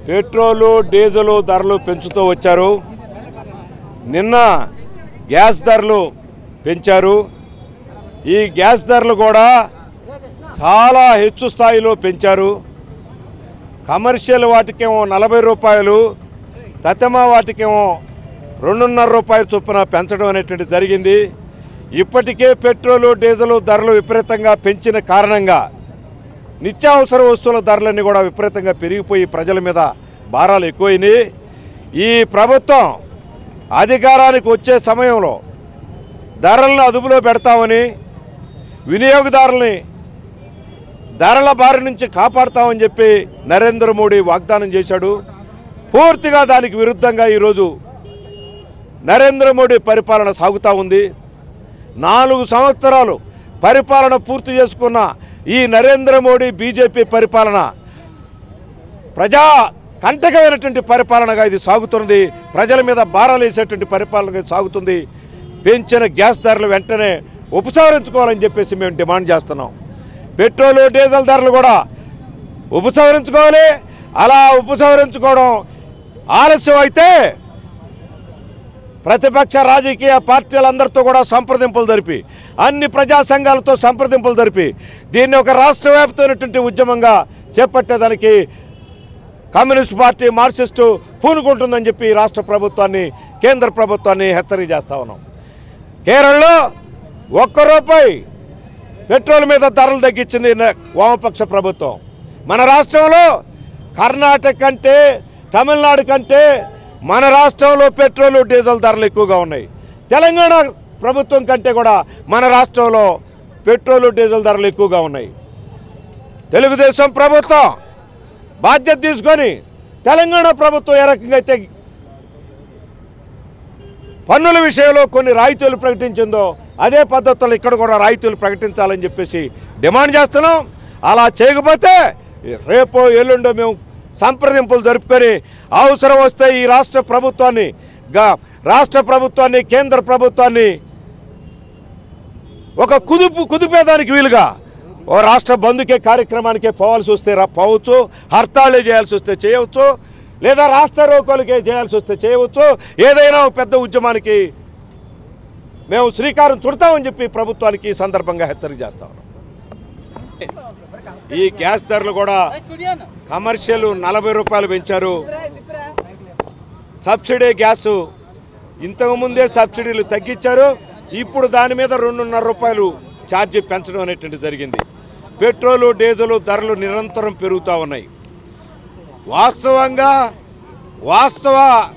Petrol diesel ధరలు పెంచుతూ వచ్చారు. నిన్న గ్యాస్ ధరలు పెంచారు. ఈ గ్యాస్ ధరలు కూడా చాలా హెచ్చు స్థాయిలో పెంచారు. కమర్షియల్ వాటికేమో 40 రూపాయలు, తతమా వాటికేమో 2.5 రూపాయల చొప్పున పెంచడం అనేటువంటి జరిగింది. ఇప్పటికే పెట్రోలు డీజిల్ ధరలు విపరీతంగా పెంచిన కారణంగా నిత్యావసర వస్తువుల ధరలన్నీ కూడా విపరీతంగా పెరిగిపోయి ప్రజల మీద భారాలు ఎక్కువైనాయి. ఈ ప్రభుత్వం అధికారానికి వచ్చే సమయంలో ధరలను అదుపులో పెడతామని, వినియోగదారుల్ని ధరల బారి నుంచి కాపాడుతామని చెప్పి నరేంద్ర మోడీ వాగ్దానం చేశాడు. పూర్తిగా దానికి విరుద్ధంగా ఈరోజు నరేంద్ర మోడీ పరిపాలన సాగుతూ ఉంది. 4 సంవత్సరాలు పరిపాలన పూర్తి చేసుకున్న ఈ నరేంద్ర మోడీ బీజేపీ పరిపాలన ప్రజా కంటకమైనటువంటి పరిపాలనగా ఇది సాగుతుంది. ప్రజల మీద భారాలు వేసేటువంటి పరిపాలనగా సాగుతుంది. పెంచిన గ్యాస్ ధరలు వెంటనే ఉపసంహరించుకోవాలని చెప్పేసి మేము డిమాండ్ చేస్తున్నాం. పెట్రోలు డీజిల్ ధరలు కూడా ఉపసంహరించుకోవాలి. అలా ఉపసంహరించుకోవడం ఆలస్యం అయితే ప్రతిపక్ష రాజకీయ పార్టీలందరితో కూడా సంప్రదింపులు జరిపి, అన్ని ప్రజా సంఘాలతో సంప్రదింపులు జరిపి దీన్ని ఒక రాష్ట్ర వ్యాప్తమైనటువంటి ఉద్యమంగా చేపట్టేదానికి కమ్యూనిస్ట్ పార్టీ మార్క్సిస్టు పూనుకుంటుందని చెప్పి రాష్ట్ర ప్రభుత్వాన్ని, కేంద్ర ప్రభుత్వాన్ని హెచ్చరిక చేస్తా ఉన్నాం. కేరళలో 1 రూపాయి పెట్రోల్ మీద ధరలు తగ్గించింది వామపక్ష ప్రభుత్వం. మన రాష్ట్రంలో కర్ణాటక కంటే, తమిళనాడు కంటే మన రాష్ట్రంలో పెట్రోలు డీజిల్ ధరలు ఎక్కువగా ఉన్నాయి. తెలంగాణ ప్రభుత్వం కంటే కూడా మన రాష్ట్రంలో పెట్రోలు డీజిల్ ధరలు ఎక్కువగా ఉన్నాయి. తెలుగుదేశం ప్రభుత్వం బాధ్యత తీసుకొని తెలంగాణ ప్రభుత్వం ఏ రకంగా అయితే పన్నుల విషయంలో కొన్ని రాయితీలు ప్రకటించిందో అదే పద్ధతుల్లో ఇక్కడ కూడా రాయితీలు ప్రకటించాలని చెప్పేసి డిమాండ్ చేస్తున్నాం. అలా చేయకపోతే రేపో ఎల్లుండో మేము సంప్రదింపులు జరుపుకొని అవసరం వస్తే ఈ రాష్ట్ర ప్రభుత్వాన్ని కేంద్ర ప్రభుత్వాన్ని ఒక కుదిపేదానికి వీలుగా ఓ రాష్ట్ర బంధుకే కార్యక్రమానికే పోవాల్సి వస్తే పోవచ్చు, హర్తాళే చేయాల్సి వస్తే చేయవచ్చు, లేదా రాష్ట్ర రోకోలకే చేయాల్సి వస్తే చేయవచ్చు. ఏదైనా పెద్ద ఉద్యమానికి మేము శ్రీకారం చుడతామని చెప్పి ప్రభుత్వానికి ఈ సందర్భంగా హెచ్చరిక చేస్తా ఉన్నాం. ఈ గ్యాస్ ధరలు కూడా కమర్షియల్ 40 రూపాయలు పెంచారు. సబ్సిడీ గ్యాసు ఇంతకుముందే సబ్సిడీలు తగ్గించారు. ఇప్పుడు దాని మీద 2.5 రూపాయలు ఛార్జీ పెంచడం అనేటువంటి జరిగింది. పెట్రోలు డీజిల్ ధరలు నిరంతరం పెరుగుతూ ఉన్నాయి. వాస్తవ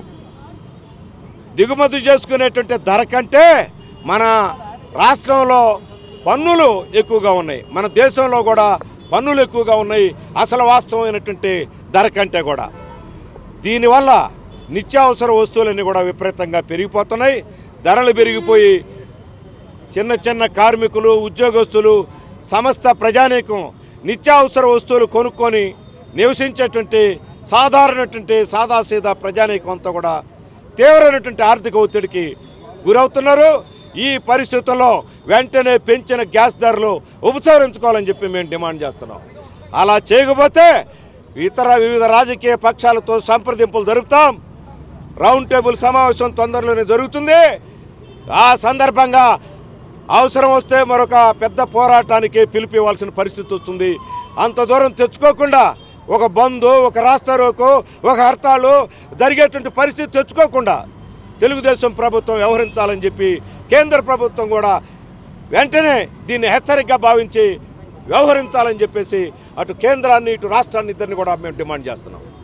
దిగుమతి చేసుకునేటువంటి ధర కంటే మన రాష్ట్రంలో పన్నులు ఎక్కువగా ఉన్నాయి. మన దేశంలో కూడా పన్నులు ఎక్కువగా ఉన్నాయి అసలు వాస్తవమైనటువంటి ధర కంటే కూడా. దీనివల్ల నిత్యావసర వస్తువులన్నీ కూడా విపరీతంగా పెరిగిపోతున్నాయి. ధరలు పెరిగిపోయి చిన్న కార్మికులు, ఉద్యోగస్తులు, సమస్త ప్రజానీకం నిత్యావసర వస్తువులు కొనుక్కొని నివసించేటువంటి సాదాసీదా ప్రజానీకం అంతా కూడా తీవ్రమైనటువంటి ఆర్థిక ఒత్తిడికి గురవుతున్నారు. ఈ పరిస్థితుల్లో వెంటనే పెంచిన గ్యాస్ ధరలు ఉపసంహరించుకోవాలని చెప్పి మేము డిమాండ్ చేస్తున్నాం. అలా చేయకపోతే వివిధ రాజకీయ పక్షాలతో సంప్రదింపులు జరుపుతాం. రౌండ్ టేబుల్ సమావేశం తొందరలోనే జరుగుతుంది. ఆ సందర్భంగా అవసరం వస్తే మరొక పెద్ద పోరాటానికి పిలుపు ఇవ్వాల్సిన పరిస్థితి వస్తుంది. అంత దూరం తెచ్చుకోకుండా ఒక బంద్, ఒక రాస్తా రోకో, ఒక హర్తాలు జరిగేటువంటి పరిస్థితి తెచ్చుకోకుండా తెలుగుదేశం ప్రభుత్వం వ్యవహరించాలని చెప్పి కేంద్ర ప్రభుత్వం కూడా వెంటనే దీన్ని హెచ్చరికగా భావించి వ్యవహరించాలని చెప్పేసి అటు కేంద్రాన్ని ఇటు రాష్ట్రాన్ని ఇద్దరిని కూడా మేము డిమాండ్ చేస్తున్నాం.